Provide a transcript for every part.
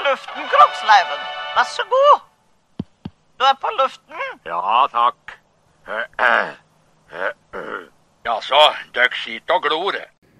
luften, Kroksleiven. Vær så god. Du er på luften. Ja, takk. Ja, så, døkk skit og glor.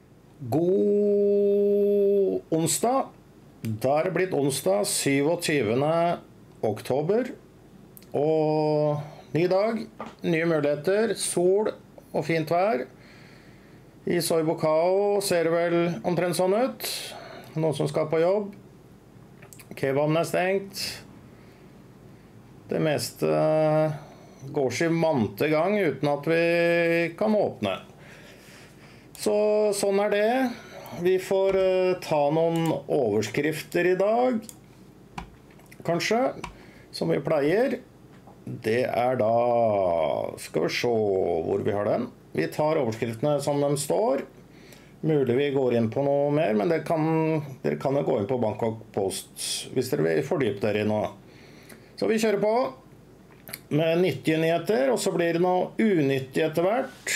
God onsdag. Da er det blitt onsdag 27. oktober. Og ny dag, nye muligheter, sol og fint vær. I Soibokao ser det vel omtrent sånn ut. Noen som skal på jobb. Kebaben er stengt. Det meste går seg mante gang uten at vi kan åpne. Så sånn er det. Vi får ta noen overskrifter i dag, kanskje, som vi pleier. Det er da, skal vi se hvor vi har den. Vi tar overskriftene som de står. Mulig vi går inn på noe mer, men dere kan jo gå inn på Bangkok Post hvis dere vil fordype dere i noe. Så vi kjører på med nyttige nyheter, og så blir det noe unyttig etter hvert.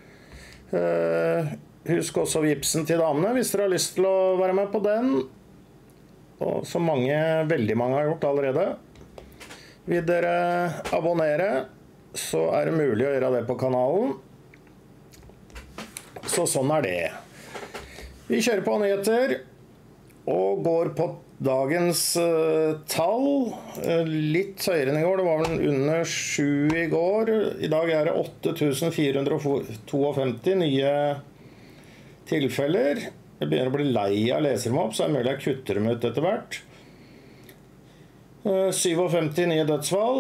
Husk også vipsen til damene hvis dere har lyst til å være med på den. Og som veldig mange har gjort allerede. Vil dere abonnere, så er det mulig å gjøre det på kanalen. Så sånn er det. Vi kjører på nyheter og går på dagens tall. Litt høyere enn i går, det var vel under 7 i går. I dag er det 8452 nye tilfeller. Jeg begynner å bli lei av å lese dem opp, så er det mulig jeg kutter dem ut etter hvert. 57 nye dødsfall.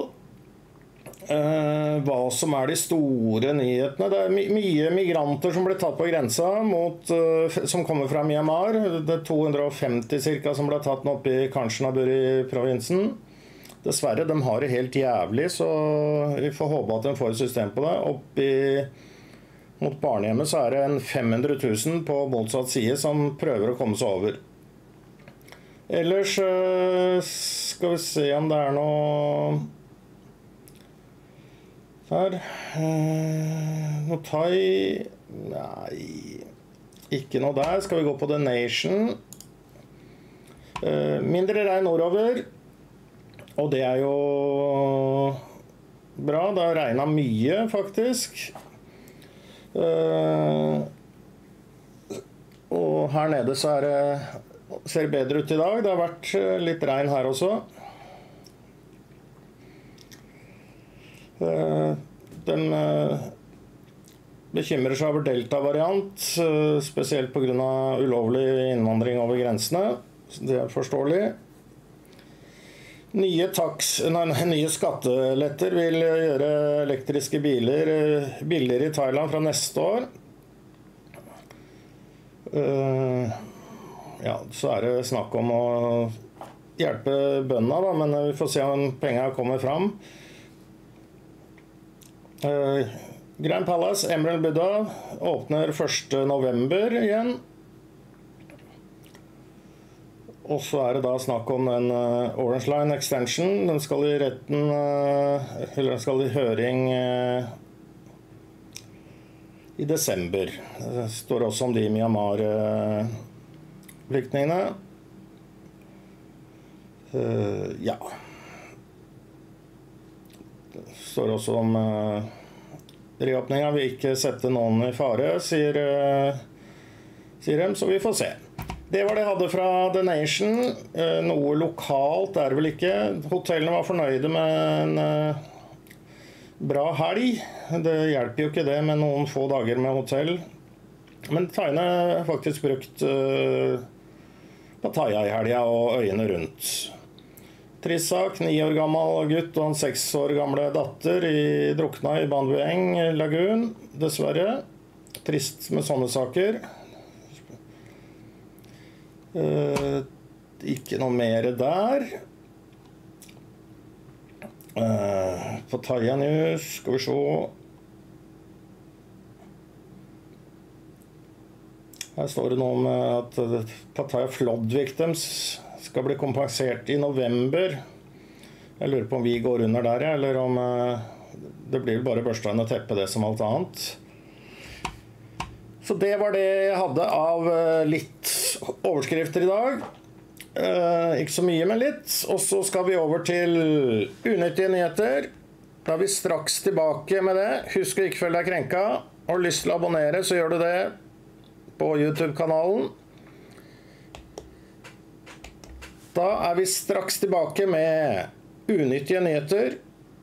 Hva som er de store nyhetene. Det er mye migranter som ble tatt på grensa som kommer fra Myanmar. Det er 250 cirka som ble tatt opp i Kanchanaburi-provinsen. Dessverre, de har det helt jævlig, så vi får håpe at de får et system på det. Mot barnehjemmet så er det en 500 000 på motsatt side som prøver å komme seg over. Ellers skal vi se om det er noe her. Noe Thai. Nei, ikke noe der. Skal vi gå på The Nation. Mindre regn nordover. Og det er jo bra. Det har regnet mye, faktisk. Og her nede så ser det bedre ut i dag. Det har vært litt regn her også. De bekymrer seg over delta-variant, spesielt på grunn av ulovlig innvandring over grensene. Det er forståelig. Nye skatteletter vil gjøre elektriske biler billigere i Thailand fra neste år. Ja, så er det snakk om å hjelpe bøndene da, men vi får se om pengene kommer fram. Grand Palace, Emerald Buddha, åpner 1. november igjen. Og så er det da snakk om den Orange Line Extension. Den skal i retten, eller den skal i høring i desember. Det står også om de Myanmar-flyktningene. Ja. Det står også om reåpningen vil ikke sette noen i fare, sier de, så vi får se. Det var det jeg hadde fra The Nation. Noe lokalt er det vel ikke. Hotellene var fornøyde med en bra helg. Det hjelper jo ikke det med noen få dager med hotell. Men Thaiene har faktisk brukt Pattaya i helga og øyene rundt. Trissak, 9 år gammel gutt og en 6 år gamle datter drukna i Ban Bueng lagun, dessverre. Trist med sånne saker. Ikke noe mer der. Pattaya News, skal vi se. Her står det noe med at Pattaya Flood Victims skal bli kompensert i november. Jeg lurer på om vi går under der, eller om det blir bare børstein og teppe det som alt annet. Så det var det jeg hadde av litt overskrifter i dag. Ikke så mye, men litt. Og så skal vi over til unyttige nyheter. Da er vi straks tilbake med det. Husk å ikke følge deg krenka. Har du lyst til å abonnere, så gjør du det på YouTube-kanalen. Da er vi straks tilbake med unyttige nyheter.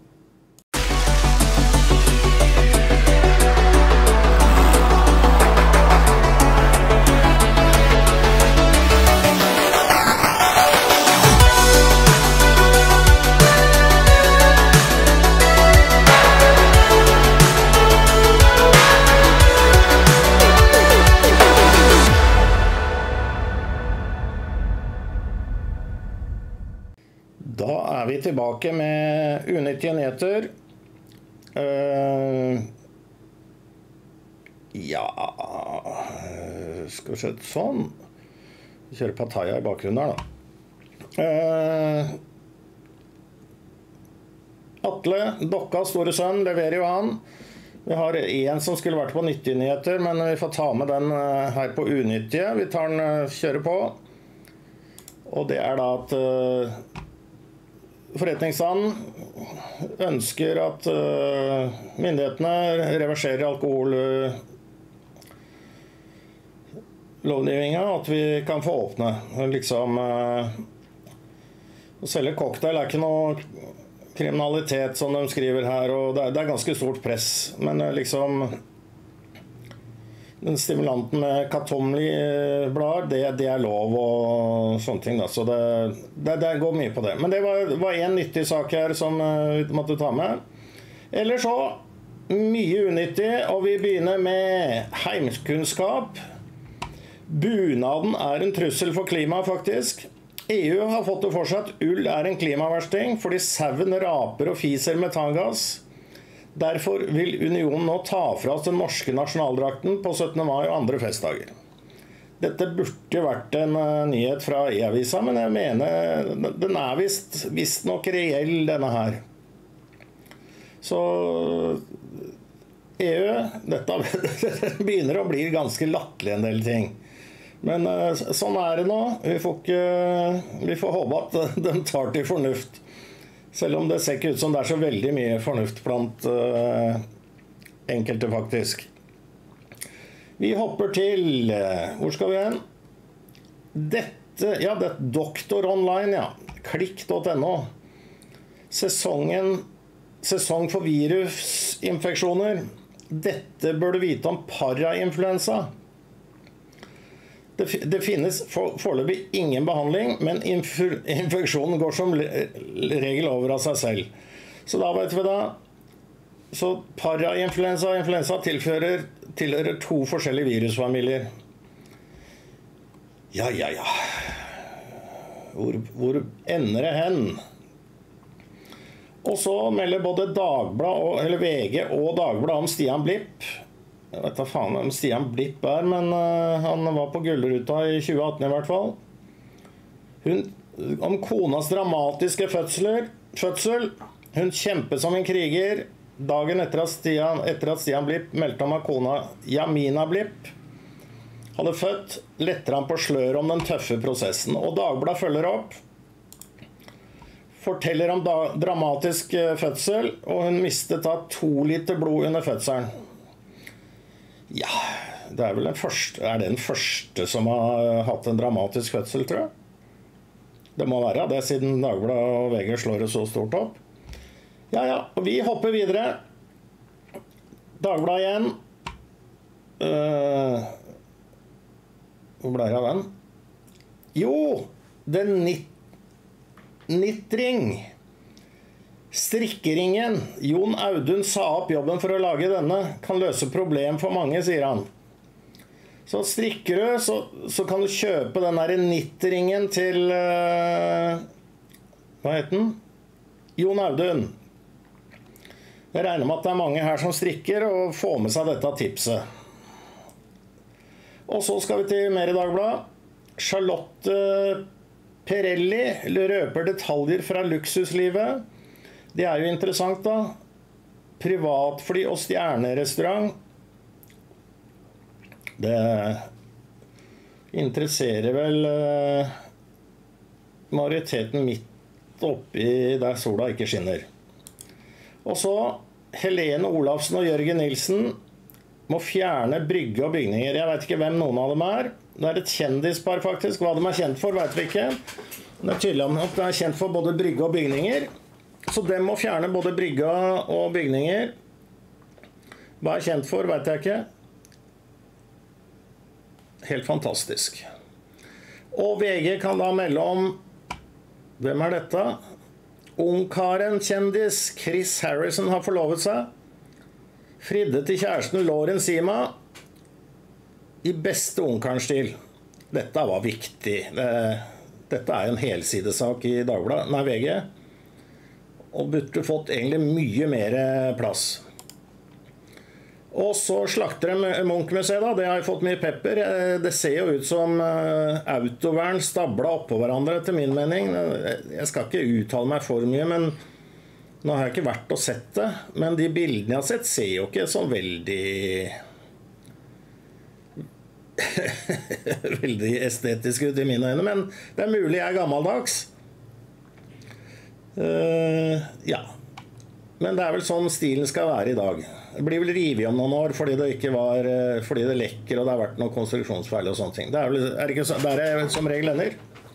Da er vi tilbake med unyttige nyheter. Ja, skal vi se sånn. Vi kjører Pattaya i bakgrunnen her da. Atle, Dokka, store sønn, leverer jo han. Vi har en som skulle vært på nyttige nyheter, men vi får ta med den her på unyttige. Vi tar den, kjører på. Og det er da at forretningsstanden ønsker at myndighetene reverserer alkohollovgivningen, at vi kan få åpne. Liksom, å selge cocktail er ikke noe kriminalitet, som de skriver her, og det er ganske stort press. Men liksom, den stimulanten med kartongblader, det er lov og sånne ting da. Så det går mye på det. Men det var en nyttig sak her som vi måtte ta med. Ellers så, mye unyttig, og vi begynner med heimkunnskap. Bunaden er en trussel for klimaet faktisk. EU har fått det for seg at ull er en klimaversting, fordi sauen raper og fiser metangass. Derfor vil unionen nå ta fra oss den norske nasjonaldrakten på 17. mai og andre festdager. Dette burde vært en nyhet fra E-avisa, men jeg mener den er visst nok reell, denne her. Så EU, dette begynner å bli ganske latterlig en del ting. Men sånn er det nå. Vi får håpe at den tar til fornuft. Selv om det ser ikke ut som det er så veldig mye fornuft blant enkelte faktisk. Vi hopper til, hvor skal vi hen? Dette, ja, det er Doktor Online, ja. Klikk.no. Sesong for virusinfeksjoner. Dette bør du vite om parainfluensa. Det finnes foreløpig ingen behandling, men infeksjonen går som regel over av seg selv. Så da vet vi da. Så parainfluensa og influensa tilhører to forskjellige virusfamilier. Ja. Hvor ender det hen? Og så melder både VG og Dagbladet om Stian Blipp. Jeg vet da faen om Stian Blipp er, men han var på Gullruta i 2018 i hvert fall. Om konas dramatiske fødsel. Hun kjempet som en kriger. Dagen etter at Stian Blipp meldte om at kona Jamina Blipp hadde født, letter han på slør om den tøffe prosessen. Og Dagbladet følger opp. Forteller om dramatisk fødsel, og hun mistet da 2 liter blod under fødselen. Ja, det er vel den første som har hatt en dramatisk fødsel, tror jeg. Det må være det, siden Dagbladet og VG slår det så stort opp. Ja, og vi hopper videre. Dagbladet igjen. Hvor ble det av den? Jo, den Nittring. Strikkeringen. Jon Audun sa opp jobben for å lage denne. Kan løse problem for mange, sier han. Så strikker du, så kan du kjøpe den der nittringen til hva heter den? Jon Audun. Jeg regner med at det er mange her som strikker og får med seg dette tipset. Og så skal vi til mer i Dagbladet. Charlotte Perrelli røper detaljer fra luksuslivet. Det er jo interessant da. Privatfly og stjernerestaurant. Det interesserer vel majoriteten midt oppi der sola ikke skinner. Og så Helene Olafsen og Jørgen Nilsen må fjerne brygge og bygninger. Jeg vet ikke hvem noen av dem er. Det er et kjendispar faktisk. Hva de er kjent for, vet vi ikke. Det er tydelig at de er kjent for både brygge og bygninger. Så de må fjerne både brygge og bygninger. Hva er kjent for, vet jeg ikke. Helt fantastisk. Og VG kan da melde om hvem er dette? Ungkaren kjendis Chris Harrison har forlovet seg. Fridde til kjæresten Lauren Sima i beste ungkarenstil. Dette var viktig. Dette er en helsidesak i Dagbladet, nei VG. Og burde fått egentlig mye mer plass. Og så slakter de Munch-museet da, det har jeg fått mye pepper. Det ser jo ut som autovern stabla oppå hverandre etter min mening. Jeg skal ikke uttale meg for mye, men nå har jeg ikke vært og sett det. Men de bildene jeg har sett ser jo ikke sånn veldig veldig estetisk ut i mine øyne, men det er mulig jeg er gammeldags. Ja. Men det er vel sånn stilen skal være i dag. Det blir vel rivet om noen år fordi det ikke var, fordi det lekker og det har vært noen konstruksjonsfeil og sånne ting. Det er det ikke så, der er som regel ender.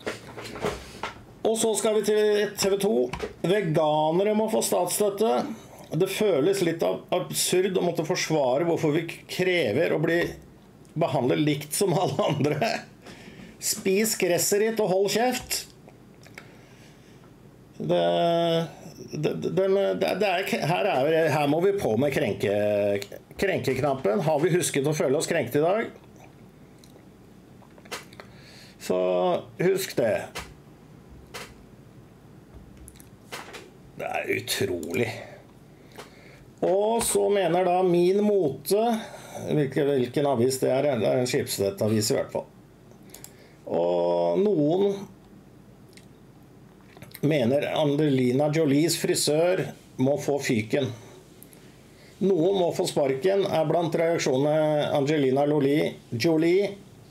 Og så skal vi til TV 2. Veganere må få statsstøtte. Det føles litt absurd å måtte forsvare hvorfor vi krever å bli behandlet likt som alle andre. Spis gresset ditt og hold kjeft. Her må vi på med krenkeknappen. Har vi husket å føle oss krenkt i dag? Så husk det. Det er utrolig. Og så mener da Min Mote, hvilken avis det er en Schibsted-avis i hvert fall. Og noen mener Angelina Jolies frisør må få fyken. Noen må få sparken, er blant reaksjonene Angelina Jolie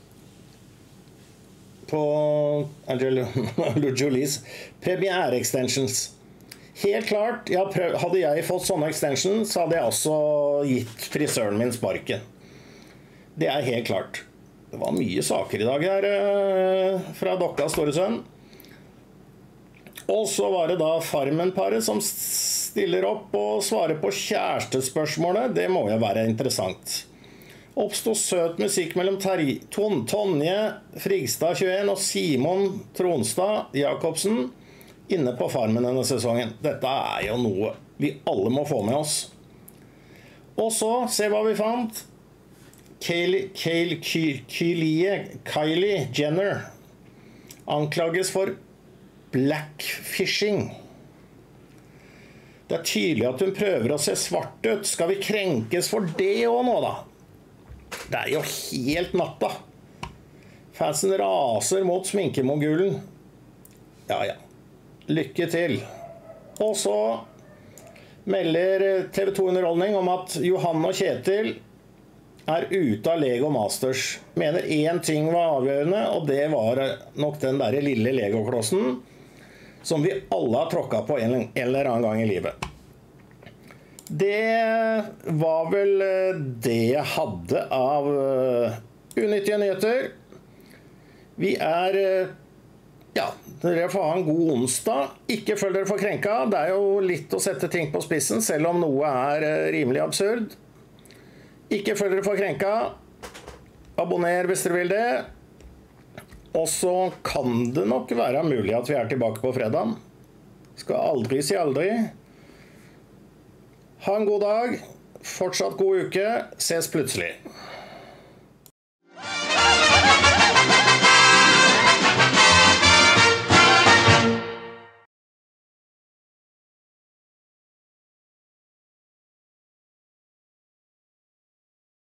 på Angelina Jolies premiere-extensions. Helt klart, hadde jeg fått sånne extensions, så hadde jeg også gitt frisøren min sparken. Det er helt klart. Det var mye saker i dag her fra Dokkas store sønn. Og så var det da Farmen-paret som stiller opp og svarer på kjærestespørsmålet. Det må jo være interessant. Oppstod søt musikk mellom Tonje Frigstad 21 og Simon Tronstad Jacobsen inne på Farmen denne sesongen. Dette er jo noe vi alle må få med oss. Og så, se hva vi fant. Kylie Jenner anklages for blackfishing. Det er tydelig at hun prøver å se svart ut. Skal vi krenkes for det også nå da? Det er jo helt natta. Fansen raser mot sminkemogulen. Ja. Lykke til. Og så melder TV 2 Underholdning om at Johan og Kjetil er ute av Lego Masters. Mener én ting var avgjørende, og det var nok den der lille Lego-klossen som vi alle har tråkket på en eller annen gang i livet. Det var vel det jeg hadde av unyttige nyheter. Vi er, dere får ha en god onsdag. Ikke følg dere for krenka. Det er jo litt å sette ting på spissen, selv om noe er rimelig absurd. Ikke følg dere for krenka. Abonner hvis dere vil det. Og så kan det nok være mulig at vi er tilbake på fredag. Skal aldri si aldri. Ha en god dag. Fortsatt god uke. Ses plutselig.